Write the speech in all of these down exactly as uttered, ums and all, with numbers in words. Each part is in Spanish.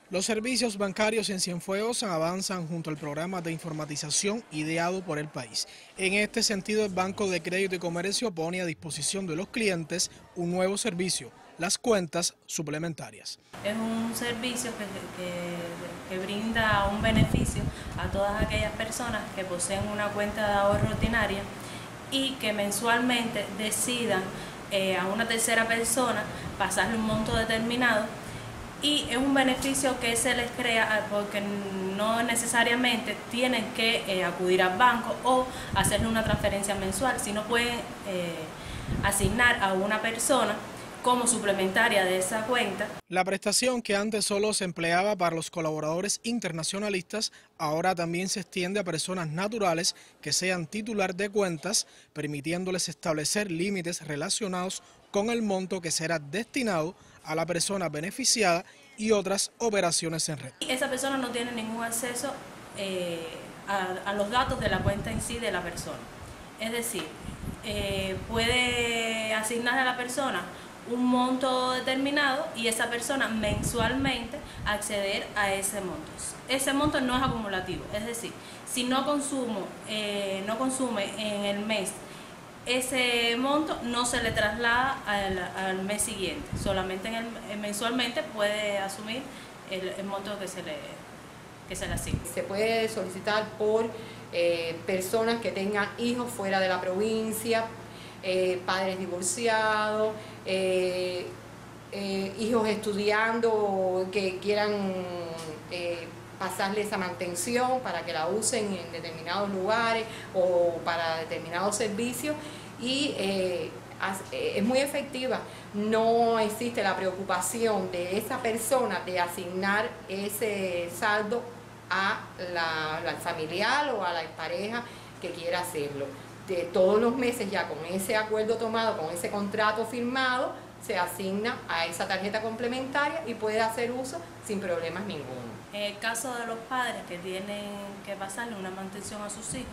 Los servicios bancarios en Cienfuegos avanzan junto al programa de informatización ideado por el país. En este sentido, el Banco de Crédito y Comercio pone a disposición de los clientes un nuevo servicio, las cuentas suplementarias. Es un servicio que, que, que brinda un beneficio a todas aquellas personas que poseen una cuenta de ahorro ordinaria y que mensualmente decidan eh, a una tercera persona pasarle un monto determinado. Y es un beneficio que se les crea porque no necesariamente tienen que eh, acudir al banco o hacerle una transferencia mensual, sino pueden eh, asignar a una persona como suplementaria de esa cuenta. La prestación, que antes solo se empleaba para los colaboradores internacionalistas, ahora también se extiende a personas naturales que sean titular de cuentas, permitiéndoles establecer límites relacionados con el monto que será destinado a la persona beneficiada y otras operaciones en red. Esa persona no tiene ningún acceso eh, a, a los datos de la cuenta en sí de la persona. Es decir, eh, puede asignar a la persona un monto determinado y esa persona mensualmente acceder a ese monto. Ese monto no es acumulativo, es decir, si no consumo, eh, no consume en el mes ese monto, no se le traslada al, al mes siguiente, solamente en el, mensualmente puede asumir el, el monto que se le, que se le asigna. Se puede solicitar por eh, personas que tengan hijos fuera de la provincia, Eh, padres divorciados, eh, eh, hijos estudiando que quieran eh, pasarle esa mantención para que la usen en determinados lugares o para determinados servicios y eh, es muy efectiva. No existe la preocupación de esa persona de asignar ese saldo a la, al familiar o a la pareja que quiera hacerlo. De todos los meses ya con ese acuerdo tomado, con ese contrato firmado, se asigna a esa tarjeta complementaria y puede hacer uso sin problemas ninguno. En el caso de los padres que tienen que pasarle una mantención a sus hijos,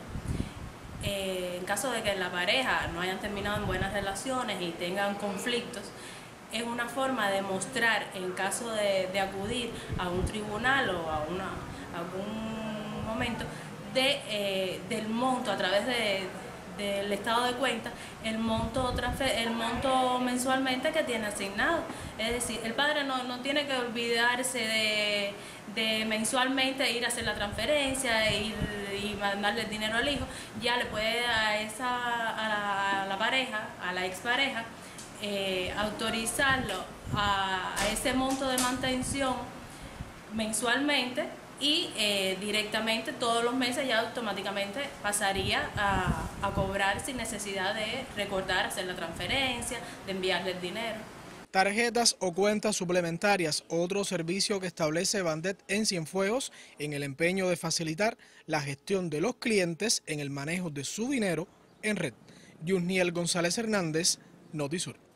eh, en caso de que la pareja no hayan terminado en buenas relaciones y tengan conflictos, es una forma de mostrar, en caso de, de acudir a un tribunal o a, una, a algún momento, de, eh, del monto a través de del estado de cuenta, el monto, el monto mensualmente que tiene asignado. Es decir, el padre no, no tiene que olvidarse de, de mensualmente ir a hacer la transferencia e ir, y mandarle el dinero al hijo. Ya le puede a, esa, a, la, a la pareja, a la expareja, eh, autorizarlo a, a ese monto de mantención mensualmente y eh, directamente todos los meses ya automáticamente pasaría a, a cobrar sin necesidad de recordar hacer la transferencia, de enviarle el dinero. Tarjetas o cuentas suplementarias, otro servicio que establece Bandet en Cienfuegos en el empeño de facilitar la gestión de los clientes en el manejo de su dinero en red. Yusniel González Hernández, Notisur.